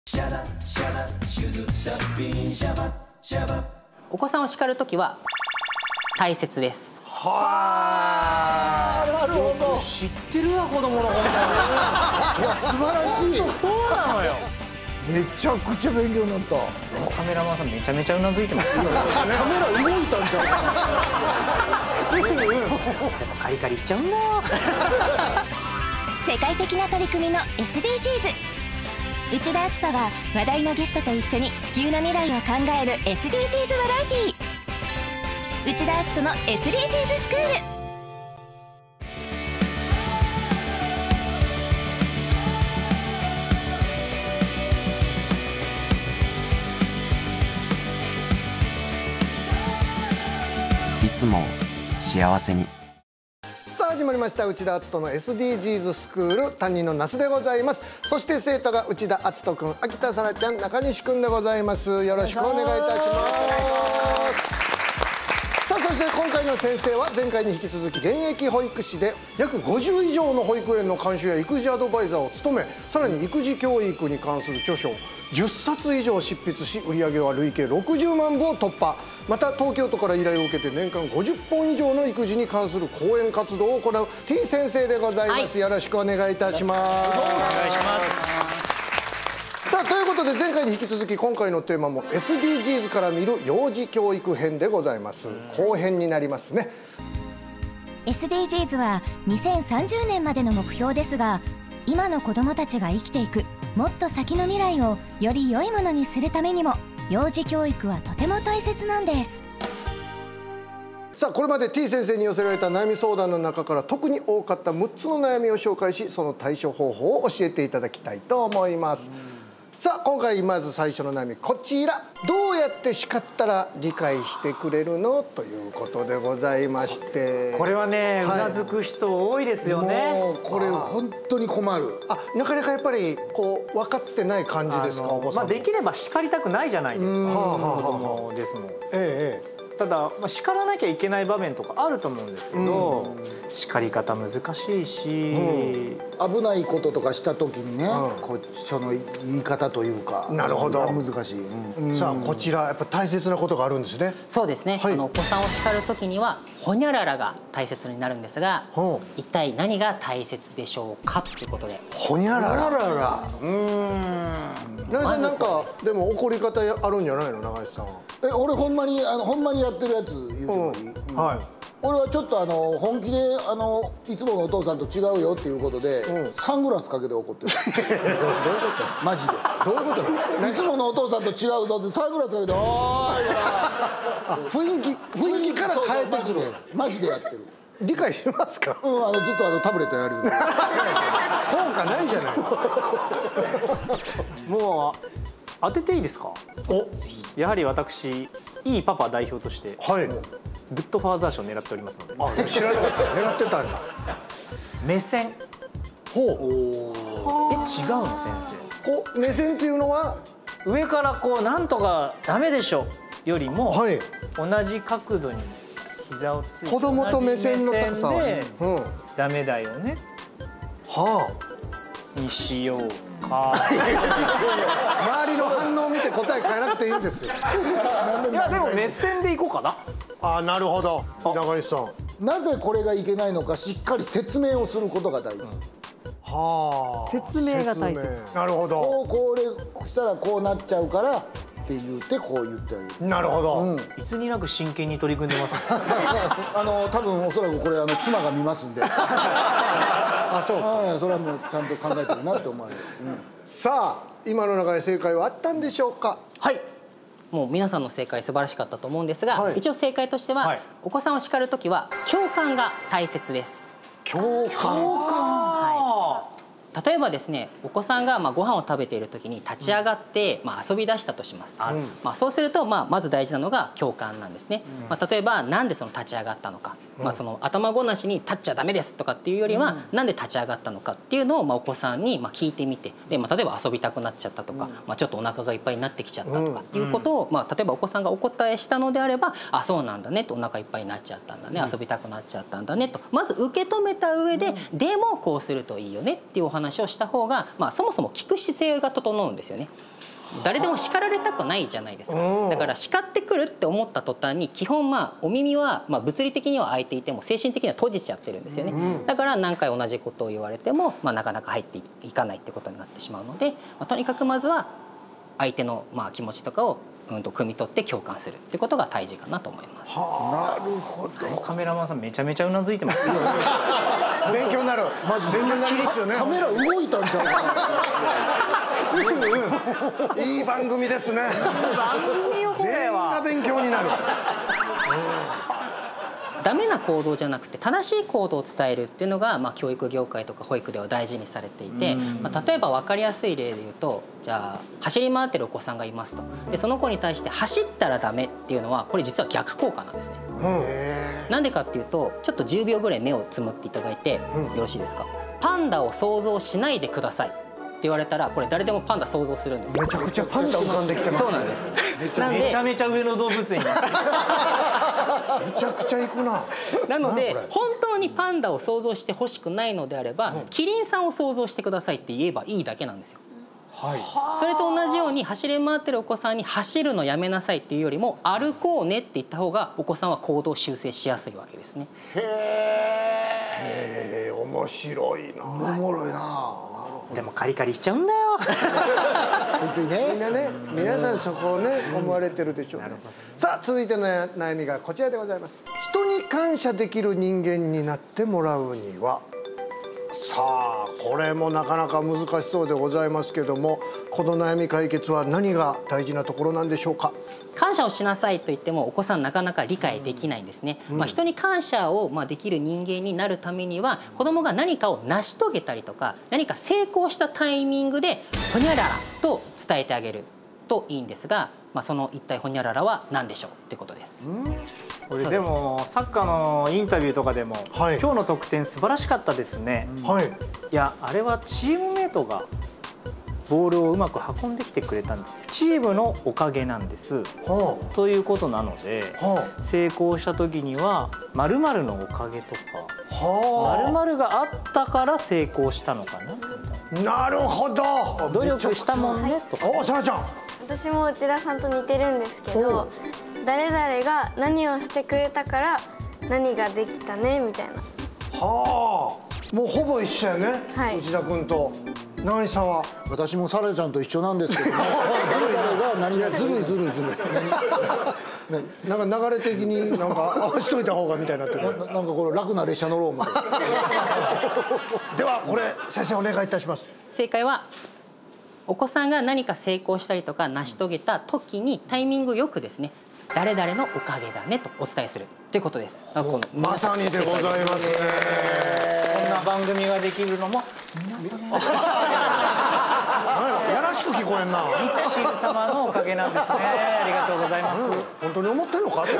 お子さんを叱るときは大切です。 はあ、なるほど。 知ってるわ、子供の頃。いや、素晴らしい。 そうなのよ。 めちゃくちゃ勉強になった。 カメラマンさんめちゃめちゃうなずいてます。カメラ動いたんちゃうかな。 やっぱカリカリしちゃうんだ。 世界的な取り組みの SDGs。内田篤人が話題のゲストと一緒に地球の未来を考える SDGs バラエティー。内田篤人の SDGs スクール。 いつも幸せに。 さあ始まりました内田篤人の SDGs スクール、担任の那須でございます。そして生徒が内田篤人くん、秋田沙羅ちゃん、中西くんでございます。よろしくお願いいたします。さあそして今回の先生は前回に引き続き現役保育士で約50以上の保育園の監修や育児アドバイザーを務め、さらに育児教育に関する著書10冊以上執筆し、売上は累計60万部を突破。また東京都から依頼を受けて年間50本以上の育児に関する講演活動を行う T 先生でございます、はい、よろしくお願いいたします。 お願いします。 さあということで前回に引き続き今回のテーマも SDGs から見る幼児教育編でございます。後編になりますね。 SDGs は2030年までの目標ですが、今の子どもたちが生きていくもっと先の未来をより良いものにするためにも幼児教育はとても大切なんです。 さあこれまで T 先生に寄せられた悩み相談の中から特に多かった6つの悩みを紹介し、その対処方法を教えていただきたいと思います。さあ今回まず最初の悩みこちら。どうやって叱ったら理解してくれるのということでございまして、 これはね、はい、うなずく人多いですよね。 もうこれ本当に困る。なかなかやっぱりこう分かってない感じですか、お子さん。 できれば叱りたくないじゃないですか、子供ですもん。ただ、叱らなきゃいけない場面とかあると思うんですけど、叱り方難しいし、 危ないこととかした時にね、その言い方というか、 なるほど、 難しい。 さあこちらやっぱ大切なことがあるんですね。 そうですね、お子さんを叱る時にはほにゃららが大切になるんですが、一体何が大切でしょうかということで。 ほにゃらら。中井さんなんかでも怒り方あるんじゃないの、中井さん。 俺ほんまにやってるやつ言うてもいい？はい。俺はちょっと本気でいつものお父さんと違うよっていうことでサングラスかけて怒ってる。どういうことマジで。 どういうこといつものお父さんと違うぞってサングラスかけて「おーい」から雰囲気から変えてくる。 マジでやってる。 理解しますか？ ずっとタブレットやられてる。 効果ないじゃない。 もう当てていいですか？やはり私いいパパ代表として、グッドファーザー賞を狙っておりますので。 知らなかった。狙ってたんだ。 目線。違うの先生。目線っていうのは上からなんとかダメでしょよりも、同じ角度に膝をついて子供と目線の高さでダメだよねにしようか。 周りの反応を見て答え変えなくていいんですよ。 いやでも目線でいこうかな。 なるほど。中西さん、 なぜこれがいけないのかしっかり説明をすることが大事。 説明が大切。 なるほど。 これしたらこうなっちゃうからって言ってこう言ってあげる。 なるほど。 いつになく真剣に取り組んでます。 多分おそらくこれ妻が見ますんで。そうか。それはもうちゃんと考えてるなって思われる。 さあ今の中で正解はあったんでしょうか？ はい。もう皆さんの正解素晴らしかったと思うんですが、一応正解としては、お子さんを叱るときは共感が大切です。 共感。 例えばですね、お子さんがご飯を食べている時に立ち上がって遊び出したとしますと、そうするとまず大事なのが共感なんですね。例えばなんでその立ち上がったのか、その頭ごなしに立っちゃダメですとかっていうよりは、なんで立ち上がったのかっていうのをお子さんに聞いてみて、で例えば遊びたくなっちゃったとか、ちょっとお腹がいっぱいになってきちゃったとかいうことを、例えばお子さんがお答えしたのであれば、そうなんだねと、お腹いっぱいになっちゃったんだね、遊びたくなっちゃったんだねとまず受け止めた上で、でもこうするといいよねっていうお話話をした方が、そもそも聞く姿勢が整うんですよね。誰でも叱られたくないじゃないですか。だから叱ってくるって思った途端に基本お耳は物理的には開いていても精神的には閉じちゃってるんですよね。だから何回同じことを言われてもなかなか入っていかないってことになってしまうので、とにかくまずは相手の気持ちとかを汲み取って共感するってことが大事かなと思います。 なるほど。 カメラマンさんめちゃめちゃうなずいてますね。 勉強になる。マジ勉強になりますよね。 カメラ動いたんちゃうかな。いい番組ですね。 番組よこれは。 全員が勉強になる。 ダメな行動じゃなくて正しい行動を伝えるっていうのが、教育業界とか保育では大事にされていて、例えば分かりやすい例で言うと、じゃあ走り回ってるお子さんがいますと。でその子に対して走ったらダメっていうのはこれ実は逆効果なんですね。なんでかっていうと、ちょっと10秒ぐらい目をつむっていただいてよろしいですか。パンダを想像しないでくださいって言われたら、これ誰でもパンダ想像するんですよ。 めちゃくちゃパンダ浮かんできてます。 そうなんです。 めちゃめちゃ上野動物園。 めちゃくちゃ行くな。 なので本当にパンダを想像してほしくないのであれば、キリンさんを想像してくださいって言えばいいだけなんですよ。それと同じように走り回ってるお子さんに走るのやめなさいっていうよりも歩こうねって言った方がお子さんは行動修正しやすいわけですね。 へえ、面白いな。 おもろいな。 でもカリカリしちゃうんだよ。 ついついね。 みんなね、皆さんそこをね思われてるでしょうね。さあ続いての悩みがこちらでございます。人に感謝できる人間になってもらうには。さあこれもなかなか難しそうでございますけども、この悩み解決は何が大事なところなんでしょうか。 感謝をしなさいと言ってもお子さんなかなか理解できないんですね。人に感謝をできる人間になるためには、子どもが何かを成し遂げたりとか何か成功したタイミングでほにゃららと伝えてあげるといいんですが、その一体ほにゃららは何でしょうってことです。 これでもサッカーのインタビューとかでも、今日の得点素晴らしかったですね。いやあれはチームメートがボールをうまく運んできてくれたんです。チームのおかげなんです。ということなので、成功した時には〇〇のおかげとか、〇〇があったから成功したのかな。 なるほど。 努力したもんねとか。 さなちゃん。 私も内田さんと似てるんですけど、誰々が何をしてくれたから何ができたねみたいな。 もうほぼ一緒やね、内田君と。永西さんは。 私もサラちゃんと一緒なんですけども、誰が何がずるいずるいずるい。 なんか流れ的になんか合わしといた方がみたいになってる。 なんかこれ楽な列車乗ろうみたいな。 ではこれ先生お願いいたします。 正解は、お子さんが何か成功したりとか成し遂げた時にタイミングよくですね、誰々のおかげだねとお伝えするということです。 まさにでございますね。 こんな番組ができるのもやらしく聞こえんな。 ミクシー様のおかげなんですね。ありがとうございます。 本当に思ってんのかって。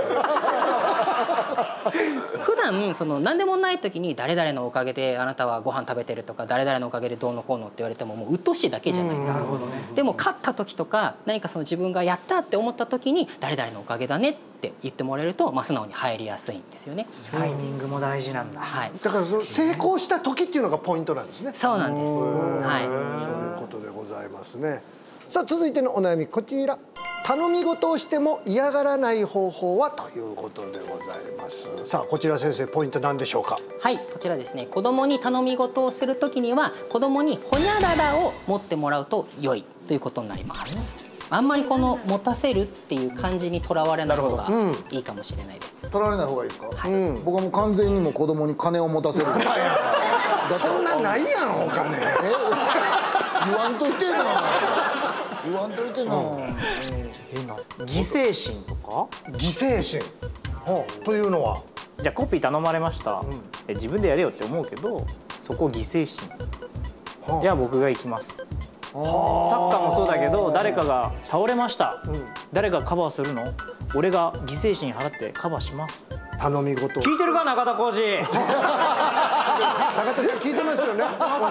普段何でもない時に誰々のおかげであなたはご飯食べてるとか、誰々のおかげでどうのこうのって言われてももう鬱陶しいだけじゃないですか。でも勝った時とか何か自分がやったって思った時に誰々のおかげだねって言ってもらえると、素直に入りやすいんですよね。 タイミングも大事なんだ。 だから成功した時っていうのがポイントなんですね。 そうなんです。そういうことでございますね。さあ続いてのお悩みこちら。頼み事をしても嫌がらない方法はということでございます。さあこちら先生ポイント何でしょうか。 はい、こちらですね。子供に頼み事をするときには子供にほにゃららを持ってもらうと良いということになります。あんまり持たせるっていう感じにとらわれない方がいいかもしれないです。 とらわれない方がいいですか。僕はもう完全にも子供に金を持たせる。 そんなないやんお金。 言わんといてな。言わんといてな。 犠牲心とか。 犠牲心というのは。 じゃあコピー頼まれました。自分でやれよって思うけど、そこ犠牲心。じゃあ僕が行きます。サッカーもそうだけど、誰かが倒れました、誰がカバーするの？俺が犠牲心払ってカバーします。 頼み事。 聞いてるか中田浩二。 中田さん聞いてますよね。 ます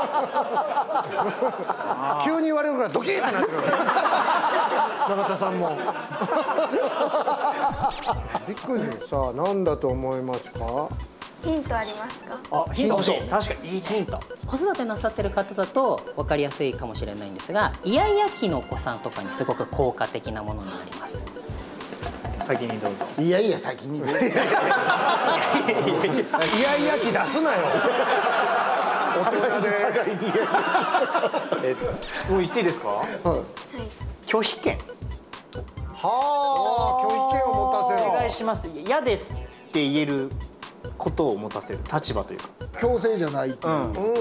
か？急に言われるからドキッってなってる。中田さんも。びっくりです。さあ何だと思いますか？ ヒントありますか？ ヒント欲しい。確かにいいヒント。子育てなさってる方だと分かりやすいかもしれないんですが、イヤイヤ期のお子さんとかにすごく効果的なものになります。 先にどうぞ。 いやいや先に。いやいや期出すなよ。大人で。 もう言っていいですか？拒否権。 はあ、拒否権を持たせる。 お願いします。嫌ですって言えることを持たせる立場というか。 強制じゃないっていう。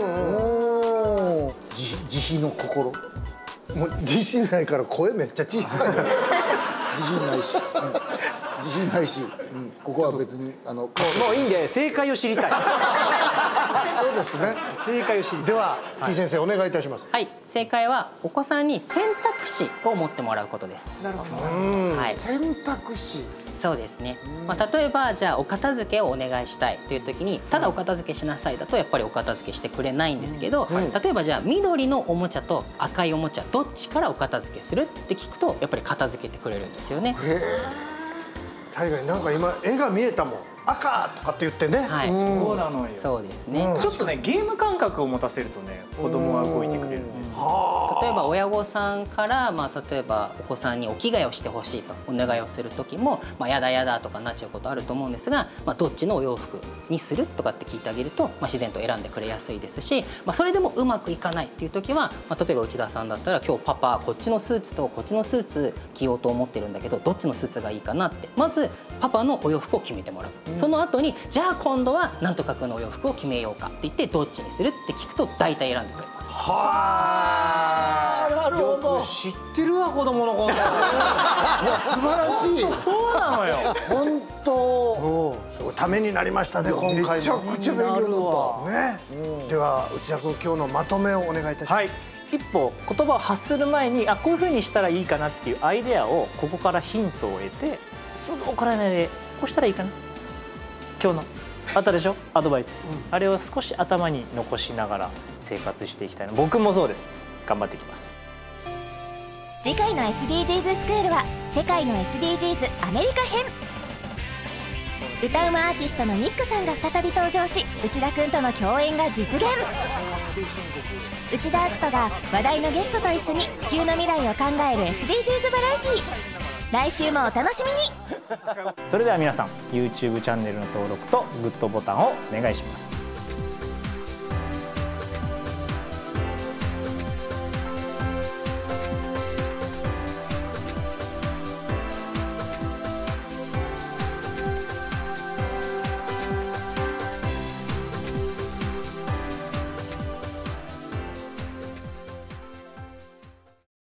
慈悲の心。 もう自信ないから声めっちゃ小さい。 自信ないし。自信ないし。ここは別にもういいんで正解を知りたい。 そうですね。 正解を知りたい。 では T 先生お願いいたします。 はい、正解はお子さんに選択肢を持ってもらうことです。 なるほど。 はい。 選択肢。 そうですね。例えばじゃあお片付けをお願いしたいという時に、ただお片付けしなさいだとやっぱりお片付けしてくれないんですけど、例えばじゃあ緑のおもちゃと赤いおもちゃどっちからお片付けするって聞くとやっぱり片付けてくれるんですよね。 確かになんか今絵が見えたもん。赤とかって言ってね。 はい。 そうなのよ。 そうですね。 ちょっとねゲーム感覚を持たせるとね子供は動いてくれるんですよ。 例えば親御さんから例えばお子さんにお着替えをしてほしいとお願いをする時もやだやだとかなっちゃうことあると思うんですが、どっちのお洋服にするとかって聞いてあげると自然と選んでくれやすいですし、それでもうまくいかないっていう時は例えば内田さんだったら今日パパこっちのスーツとこっちのスーツ着ようと思ってるんだけどどっちのスーツがいいかなってまずパパのお洋服を決めてもらう。その後にじゃあ今度はなんとかくんのお洋服を決めようかって言ってどっちにするって聞くと大体選んでくれます。 はあ、なるほど。 知ってるわ子供の頃。いや素晴らしい。 そうなのよ。 本当。 すごいためになりましたね今回も。 めちゃくちゃ勉強になった。 ね。では内田君今日のまとめをお願いいたします。 はい。一歩言葉を発する前にこういう風にしたらいいかなっていうアイデアをここからヒントを得てすぐ怒らないでこうしたらいいかな。今日のあったでしょアドバイス、あれを少し頭に残しながら生活していきたいの。僕もそうです。頑張っていきます。 次回の SDGs スクールは世界の SDGs アメリカ編。歌うまアーティストのニックさんが再び登場し内田くんとの共演が実現。内田篤人が話題のゲストと一緒に地球の未来を考える SDGs バラエティー。来週もお楽しみに。 それでは皆さん YouTube チャンネルの登録とグッドボタンをお願いします。